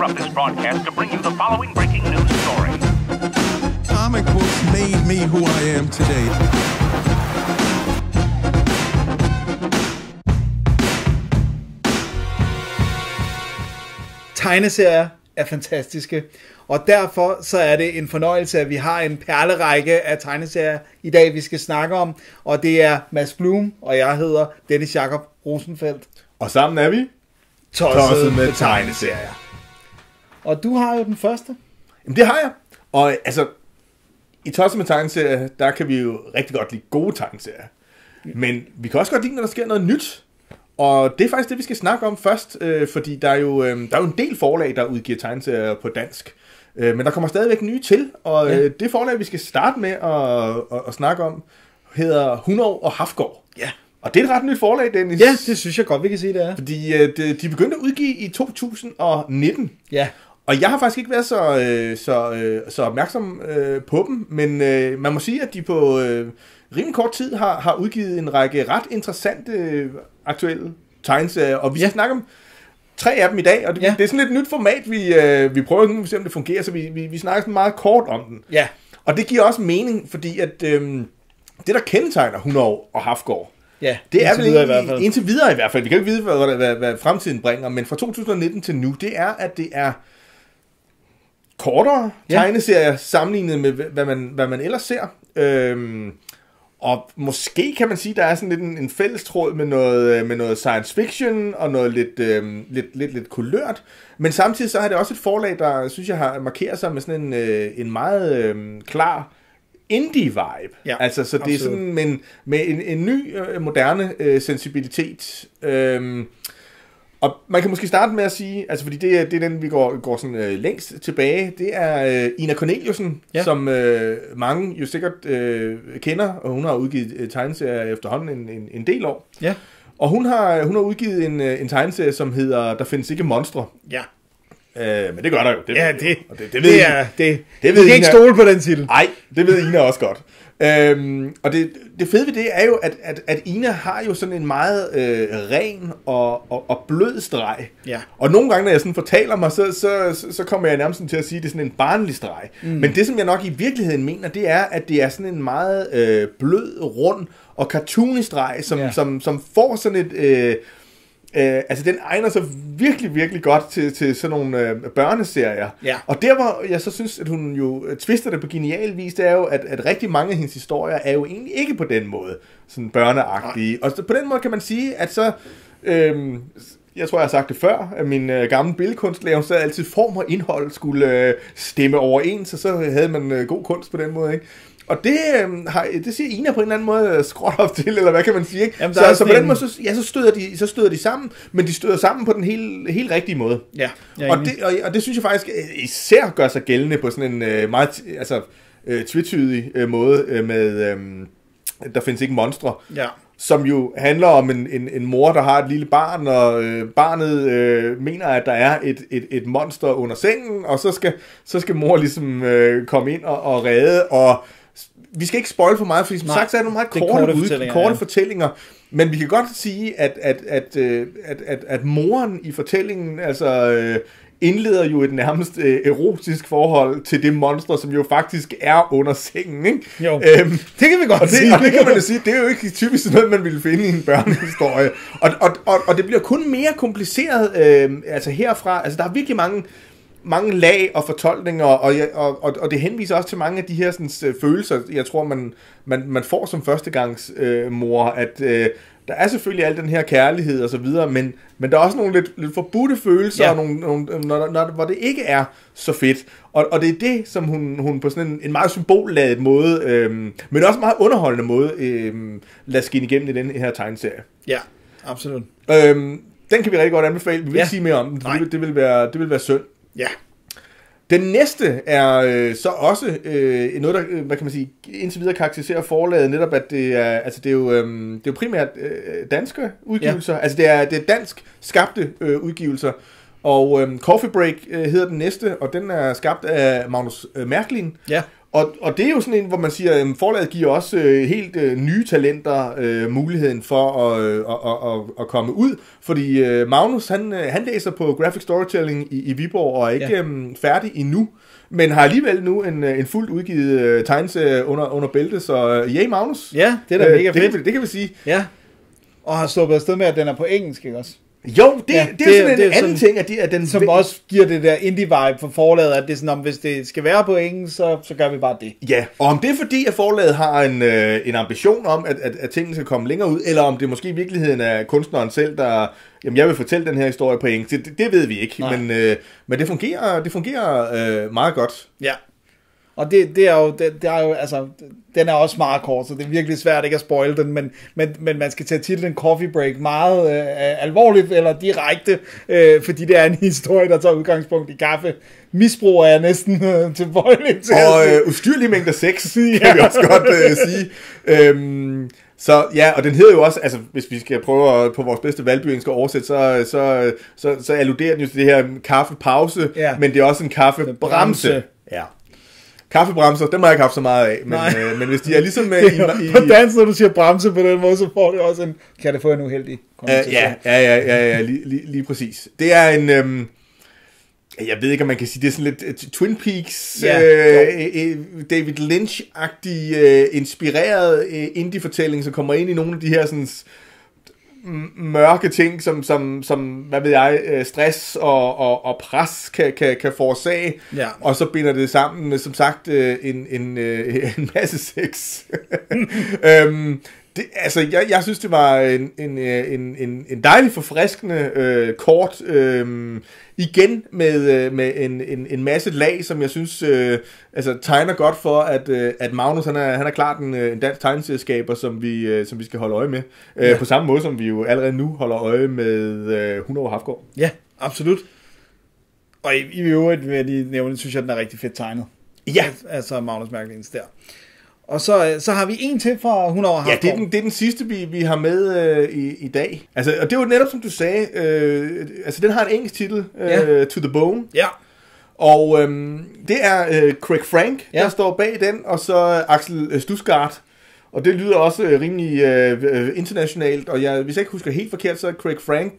interrupt this broadcast to bring you the following breaking news story. Comic books made me who I am today. Tegneserier er fantastiske, og derfor så er det en fornøjelse, at vi har en perlerække af tegneserier i dag, vi skal snakke om, og det er Mads Blum, og jeg hedder Dennis Jakob Rosenfeldt. Og sammen er vi Tosset med tegneserier. Og du har jo den første. Jamen det har jeg. Og altså, i Tosset med tegneserier, der kan vi jo rigtig godt lide gode tegneserier. Men vi kan også godt lide, når der sker noget nyt. Og det er faktisk det, vi skal snakke om først, fordi der er jo en del forlag, der udgiver tegneserier på dansk. Men der kommer stadigvæk nye til, og det forlag, vi skal starte med at snakke om, hedder Hundår og Hafgaard. Ja. Og det er et ret nyt forlag, Dennis. Ja, det synes jeg godt, vi kan sige, det er. Fordi de begyndte at udgive i 2019. Ja. Og jeg har faktisk ikke været så opmærksom på dem, men man må sige, at de på rimelig kort tid har udgivet en række ret interessante aktuelle tegneserier, og vi skal snakke om 3 af dem i dag, og det er sådan et nyt format, vi prøver nu at se, om det fungerer, så vi snakker sådan meget kort om den. Ja. Og det giver også mening, fordi at det, der kendetegner Hundår og Hafgaard, Ja, det er vel videre i hvert fald. Indtil videre i hvert fald. Vi kan ikke vide, hvad fremtiden bringer, men fra 2019 til nu, det er, at det er kortere tegneserier sammenlignet med, hvad man ellers ser. Og måske kan man sige, der er sådan lidt en fællestråd med noget science fiction og noget lidt kulørt. Men samtidig så har det også et forlag, der synes jeg har markeret sig med sådan en meget klar indie-vibe. Ja, altså, så det er sådan med en ny, moderne sensibilitet. Og man kan måske starte med at sige, altså fordi det er den, vi går sådan længst tilbage, det er Ina Corneliussen, som mange jo sikkert kender, og hun har udgivet tegneserier efterhånden en del år. Ja. Og hun har udgivet en tegneserie, som hedder Der findes ikke monstre. Ja. Men det gør der jo. Det ved vi kan ikke stole på den titel. Nej, det ved Ina også godt. Og det fede ved det er jo, at Ina har jo sådan en meget ren og blød streg. Ja. Og nogle gange, når jeg sådan fortaler mig, så kommer jeg nærmest til at sige, at det er sådan en barnlig streg. Men det, som jeg nok i virkeligheden mener, det er, at det er sådan en meget blød, rund og cartoonisk streg, som får sådan et... altså den egner sig virkelig, virkelig godt til sådan nogle børneserier. Ja. Og der hvor jeg så synes, at hun jo twister det på genial vis, det er jo, at rigtig mange af hendes historier er jo egentlig ikke på den måde sådan børneagtige. Og på den måde kan man sige, at så... jeg tror, jeg har sagt det før, at min gamle billedkunstlærer så altid form og indhold skulle stemme overens, og så havde man god kunst på den måde, ikke? Og det siger Ina på en eller anden måde skråt op til, eller hvad kan man sige, ikke? Jamen, så på den måde, så støder de sammen, men de støder sammen på den helt rigtige måde. Ja, og det synes jeg faktisk især gør sig gældende på sådan en meget tvetydig måde med Der findes ikke monstre. Ja. Som jo handler om en mor, der har et lille barn, og barnet mener, at der er et monster under sengen, og så skal mor ligesom komme ind og redde, og vi skal ikke spoil for meget, fordi som sagt, så er det nogle meget korte fortællinger, men vi kan godt sige, at moren i fortællingen, altså indleder jo et nærmest erotisk forhold til det monster, som jo faktisk er under sengen, ikke? Jo, det kan vi godt sige. Og det kan man jo sige, det er jo ikke typisk noget, man ville finde i en børnehistorie. Og det bliver kun mere kompliceret, altså herfra, altså der er virkelig mange lag og fortolkninger, og det henviser også til mange af de her sådan, følelser, jeg tror, man får som førstegangs mor, at der er selvfølgelig al den her kærlighed og så videre, men der er også nogle lidt forbudte følelser, og nogle, hvor det ikke er så fedt. Og det er det, som hun på sådan en meget symbolladet måde, men også meget underholdende måde, lader skinne igennem i den her tegneserie. Ja, absolut. Den kan vi rigtig godt anbefale. Vi vil ikke sige mere om den, for det vil være synd. Ja. Den næste er så også noget, der, hvad kan man sige, indtil videre karakteriserer forlaget netop, at det er jo primært danske udgivelser. Ja. Altså det er dansk skabte udgivelser. Og Coffee Break hedder den næste, og den er skabt af Magnus Mærklin. Ja. Og det er jo sådan en, hvor man siger, at forlaget giver også helt nye talenter muligheden for at komme ud. Fordi Magnus, han læser på Graphic Storytelling i Viborg og er ikke færdig endnu. Men har alligevel nu en fuldt udgivet tegneserie under bæltet, så Magnus. Ja, det er da mega fedt. Det kan vi sige. Ja, og har sluppet afsted med, at den er på engelsk, ikke også? Jo, det er sådan en anden ting, at den... Som også giver det der indie-vibe for forlaget, at det er sådan, om hvis det skal være på engelsk, så gør vi bare det. Ja, og om det er fordi, at forlaget har en ambition om, at tingene skal komme længere ud, eller om det måske i virkeligheden er kunstneren selv, der... Jamen, jeg vil fortælle den her historie på engelsk. Det ved vi ikke, men det fungerer meget godt. Ja. Og det er jo, altså, den er også meget kort, så det er virkelig svært ikke at spoile den, men man skal tage titlen Coffee Break meget alvorligt eller direkte, fordi det er en historie, der tager udgangspunkt i kaffe. Misbrug er næsten tilbøjelig til. Og ustyrlige mængder sex, kan vi også godt sige. Så ja, og den hedder jo også, altså hvis vi skal prøve på vores bedste valgbyengelske oversæt, så alluderer den jo til det her kaffepause, men det er også en kaffebremse. Ja. Kaffebremser, dem har jeg ikke haft så meget af, men hvis de er ligesom på dansk, når du siger bremse på den måde, så får det også en, kan det få en uheldig konnotation. Ja, lige præcis. Det er en, jeg ved ikke, om man kan sige, det er sådan lidt Twin Peaks, David Lynch-agtig, inspireret indie-fortælling, som kommer ind i nogle af de her sådan mørke ting, som hvad ved jeg, stress og pres kan forårsage, og så binder det sammen med, som sagt, en masse sex. Jeg synes, det var en dejlig forfriskende kort, igen med en masse lag, som jeg synes tegner godt for, at Magnus han er klart en dansk tegneserieskaber, som vi skal holde øje med. På samme måde, som vi jo allerede nu holder øje med 100 år Hafgaard. Ja, absolut. Og i øvrigt vil jeg lige nævne, synes jeg, den er rigtig fedt tegnet. Ja. Altså Magnus Mærkelins der. Og så har vi en til fra 100 år Hafgaard. Ja, det er den sidste, vi har med i dag. Altså, og det var netop, som du sagde, den har en engelsk titel, To the Bone. Ja. Og det er Craig Frank, der står bag den, og så Axel Studsgaard. Og det lyder også rimelig internationalt, og hvis jeg ikke husker helt forkert, så er Craig Frank,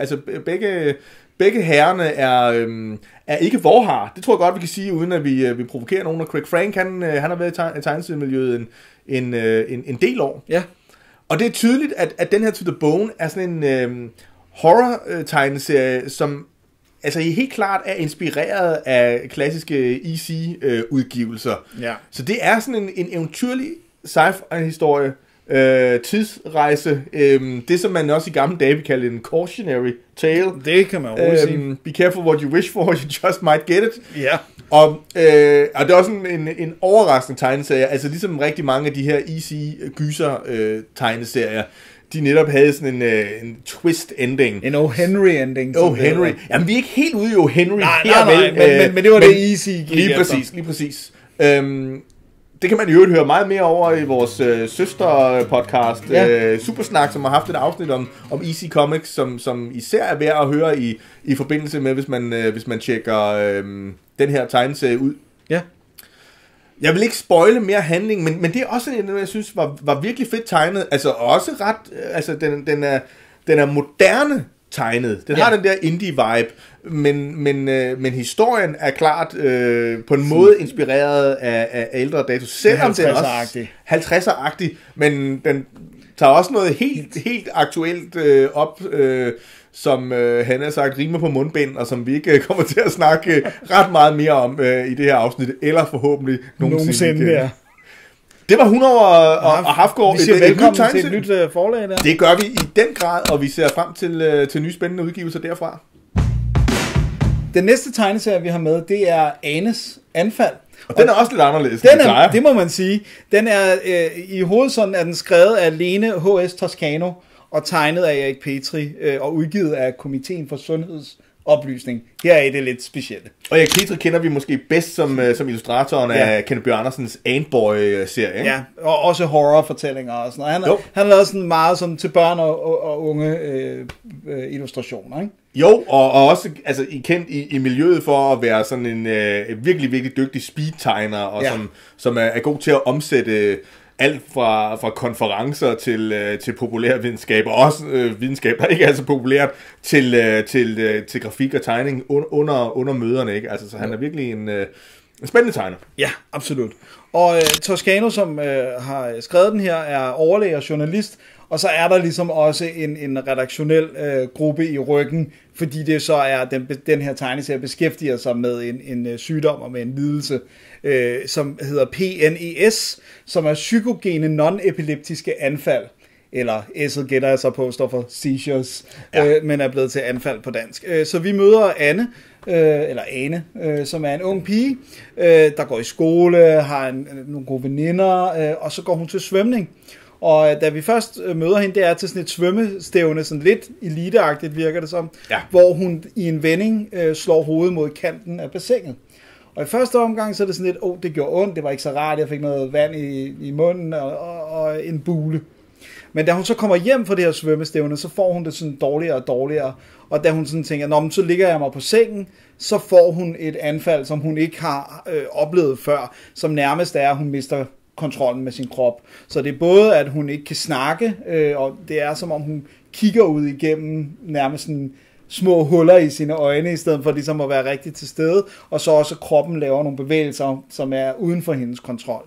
begge herrerne er ikke vorhar. Det tror jeg godt, vi kan sige, uden at vi provokerer nogen. Og Craig Frank, han har været i tegneseriemiljøet en del år. Ja. Og det er tydeligt, at den her To the Bone er sådan en horror-tegneserie, som altså helt klart er inspireret af klassiske EC-udgivelser. Ja. Så det er sådan en eventyrlig sci-fi-historie, tidsrejse, det som man også i gamle dage vil kalde en cautionary tale. Det kan man roligt sige. Be careful what you wish for, you just might get it. Ja. Og det er også en overraskende tegneserie, altså ligesom rigtig mange af de her EC-gyser tegneserier, de netop havde sådan en twist ending. En O. Henry ending. O. Henry. Jamen vi er ikke helt ude i O. Henry. Nej, men det var det easy. Lige præcis. Det kan man i øvrigt høre meget mere over i vores søsterpodcast, Supersnak, som har haft et afsnit om EC Comics, som især er værd at høre i forbindelse med, hvis man tjekker den her tegneserie ud. Ja. Jeg vil ikke spoile mere handling, men det er også en, jeg synes var virkelig fedt tegnet. Altså også ret, altså den er moderne tegnet. Den har den der indie-vibe, men historien er klart på en måde inspireret af ældre dato. Selvom den er også 50'er-agtig, men den tager også noget helt aktuelt op, som han har sagt rimer på mundbind, og som vi ikke kommer til at snakke ret meget mere om i det her afsnit, eller forhåbentlig nogensinde. Ja. Det var 100 og Hafgaard. Vi siger velkommen til et nyt forlag der. Det gør vi i den grad, og vi ser frem til nye spændende udgivelser derfra. Den næste tegneserie, vi har med, det er Anes Anfald. Og den er også lidt anderledes. Det må man sige. Den er i hovedsånden er den skrevet af Lene H.S. Toscano og tegnet af Erik Petri og udgivet af Komiteen for Sundheds oplysning. Her er det lidt specielt. Og Erik Petri kender vi måske bedst som illustratoren af Kenneth Bøgh Andersens Antboy-serie. Ikke? Ja, og også horrorfortællinger og sådan noget. Han har lavet sådan meget sådan til børn og unge illustrationer, ikke? Jo, og også altså, kendt i miljøet for at være sådan en virkelig, virkelig dygtig speedtegner, og som er god til at omsætte alt fra konferencer til populærvidenskab, og også videnskab, der ikke er så populært, til grafik og tegning under møderne. Ikke? Altså, så han er virkelig en spændende tegner. Ja, absolut. Og Toscano, som har skrevet den her, er overlæge og journalist, og så er der ligesom også en redaktionel gruppe i ryggen, fordi det så er, den her tegneserie beskæftiger sig med en sygdom og med en lidelse, som hedder PNES, som er psykogene non-epileptiske anfald. Eller S'et gætter jeg så på, står for seizures, men er blevet til anfald på dansk. Så vi møder Ane, som er en ung pige, der går i skole, har nogle gode veninder, og så går hun til svømning. Og da vi først møder hende, det er til sådan et svømmestævne, sådan lidt eliteagtigt virker det som, hvor hun i en vending slår hovedet mod kanten af bassinet. Og i første omgang, så er det sådan lidt, det gjorde ondt, det var ikke så rart, jeg fik noget vand i munden og en bule. Men da hun så kommer hjem fra det her svømmestævne, så får hun det sådan dårligere og dårligere. Og da hun sådan tænker, så ligger jeg mig på sengen, så får hun et anfald, som hun ikke har oplevet før, som nærmest er, at hun mister kontrollen med sin krop. Så det er både, at hun ikke kan snakke, og det er som om hun kigger ud igennem nærmest sådan små huller i sine øjne, i stedet for ligesom at være rigtig til stede, og så også kroppen laver nogle bevægelser, som er uden for hendes kontrol.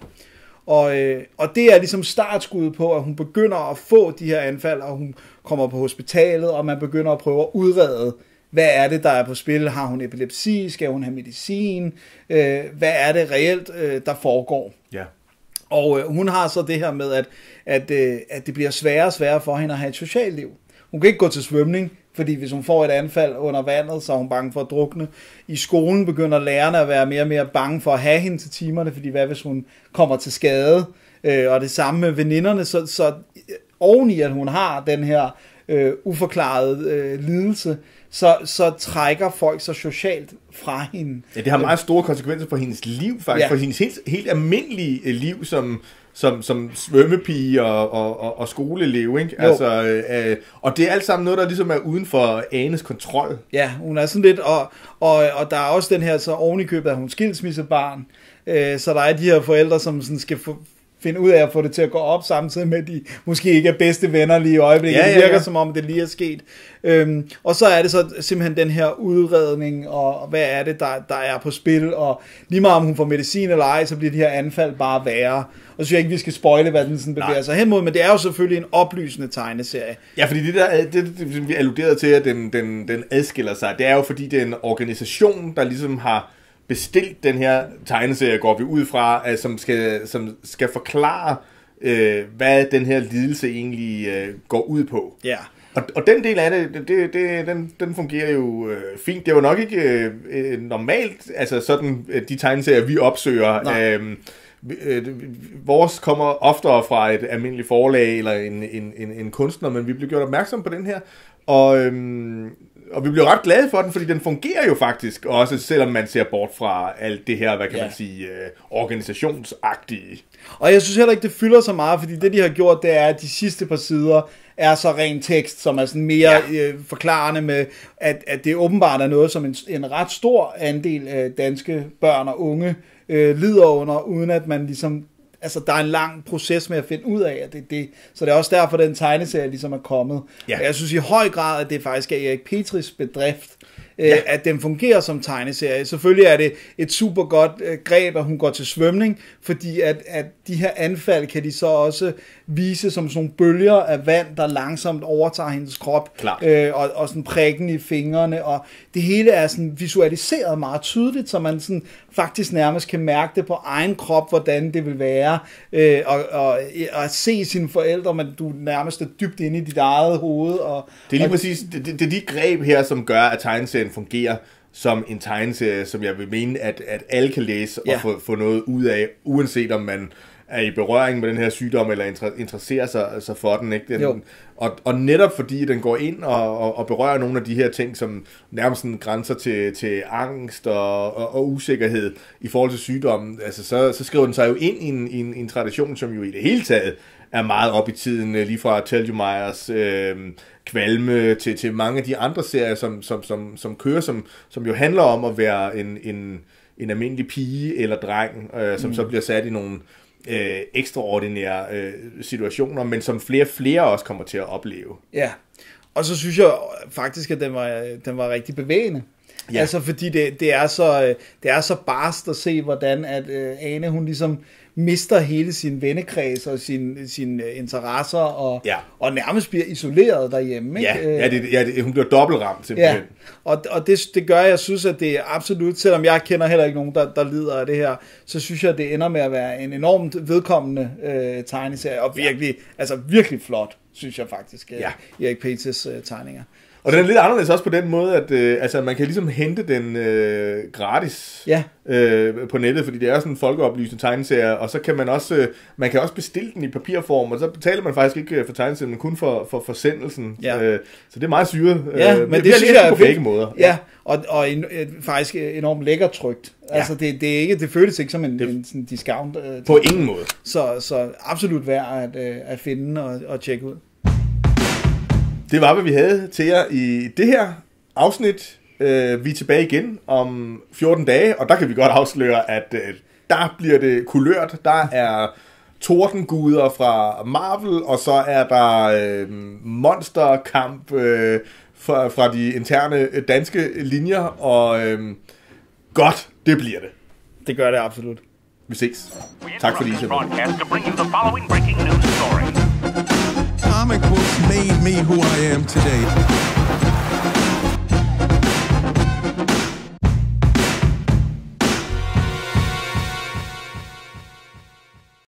Og det er ligesom startskuddet på, at hun begynder at få de her anfald, og hun kommer på hospitalet, og man begynder at prøve at udrede, hvad er det, der er på spil? Har hun epilepsi? Skal hun have medicin? Hvad er det reelt, der foregår? Ja. Og hun har så det her med, at det bliver sværere og sværere for hende at have et socialt liv. Hun kan ikke gå til svømning, fordi hvis hun får et anfald under vandet, så er hun bange for at drukne. I skolen begynder lærerne at være mere og mere bange for at have hende til timerne, fordi hvad hvis hun kommer til skade? Og det samme med veninderne, så oveni at hun har den her uforklarede lidelse, så trækker folk så socialt fra hende. Ja, det har meget store konsekvenser for hendes liv faktisk, for hendes helt almindelige liv som svømmepige og skoleelev, ikke? Altså, og det er alt sammen noget, der ligesom er uden for Anes kontrol. Ja, hun er sådan lidt, og der er også den her så ovenikøbet, at hun skilsmissebarn, så der er de her forældre, som sådan skal finde ud af at få det til at gå op, samtidig med, at de måske ikke er bedste venner lige i øjeblikket. Det virker som om, det lige er sket. Og så er det så simpelthen den her udredning, og hvad er det, der er på spil, og lige meget om hun får medicin eller ej, så bliver de her anfald bare værre. Og så synes jeg ikke, vi skal spoile, hvad den sådan bevæger sig hen mod, men det er jo selvfølgelig en oplysende tegneserie. Ja, fordi det vi alluderede til, at den adskiller sig, det er jo fordi, det er en organisation, der ligesom har bestilt den her tegneserie, går vi ud fra, som skal forklare, hvad den her lidelse egentlig går ud på. Ja. Og den del af den fungerer jo fint. Det var nok ikke normalt, altså sådan de tegneserier, vi opsøger. Vores kommer oftere fra et almindeligt forlag eller en kunstner, men vi blev gjort opmærksom på den her, og vi blev ret glade for den, fordi den fungerer jo faktisk også, selvom man ser bort fra alt det her, hvad kan man sige, organisationsagtige. Og jeg synes heller ikke, det fylder så meget, fordi det, de har gjort, det er, at de sidste par sider er så ren tekst, som er sådan mere forklarende med, at det åbenbart er noget, som en ret stor andel af danske børn og unge lider under, uden at man ligesom, altså der er en lang proces med at finde ud af, at det er det. Så det er også derfor, den tegneserie ligesom er kommet. Ja. Og jeg synes i høj grad, at det faktisk er Erik Petris bedrift, at den fungerer som tegneserie. Selvfølgelig er det et super godt greb, at hun går til svømning, fordi at de her anfald kan de så også vise som sådan nogle bølger af vand, der langsomt overtager hendes krop, og sådan prikken i fingrene, og det hele er sådan visualiseret meget tydeligt, så man sådan faktisk nærmest kan mærke det på egen krop, hvordan det vil være, og at se sine forældre, men du nærmest er dybt inde i dit eget hoved. Det er lige præcis, det er de greb her, som gør, at tegneserien fungerer som en tegneserie, som jeg vil mene, at alle kan læse og få noget ud af, uanset om man er i berøring med den her sygdom, eller interesserer sig for den. Ikke? Og netop fordi den går ind og berører nogle af de her ting, som nærmest sådan grænser til angst og usikkerhed i forhold til sygdommen, altså så skriver den sig jo ind i en tradition, som jo i det hele taget er meget op i tiden, lige fra Telgemeyers Kvalme til mange af de andre serier, som kører, som jo handler om at være en almindelig pige eller dreng, som så bliver sat i nogle ekstraordinære situationer, men som flere også kommer til at opleve. Ja, og så synes jeg faktisk, at den var rigtig bevægende. Ja. Altså fordi det er så barst at se, hvordan at Ane, hun ligesom mister hele sin vennekreds og sine interesser og nærmest bliver isoleret derhjemme. Ikke? Hun bliver dobbeltramt simpelthen. Ja. Og det gør, jeg synes, at det er absolut, selvom jeg kender heller ikke nogen, der lider af det her, så synes jeg, at det ender med at være en enormt vedkommende tegneserie, og virkelig flot, synes jeg faktisk, Erik Petes tegninger. Og den er lidt anderledes også på den måde, at man kan ligesom hente den gratis på nettet, fordi det er sådan en folkeoplysende tegneserie, og så kan man også bestille den i papirform, og så betaler man faktisk ikke for tegneserien, men kun for forsendelsen. Ja. Så det er meget syret. Men det synes jeg på begge måder. Ja, og faktisk enormt lækkert trykt. Altså det føles ikke som en sådan discount. På ingen måde. Så absolut værd at finde og tjekke ud. Det var, hvad vi havde til jer i det her afsnit. Vi er tilbage igen om 14 dage, og der kan vi godt afsløre, at der bliver det kulørt. Der er tordenguder fra Marvel, og så er der monsterkamp fra de interne danske linjer, og godt, det bliver det. Det gør det absolut. Vi ses. Tak fordi I så med. Comic books made me who I am today.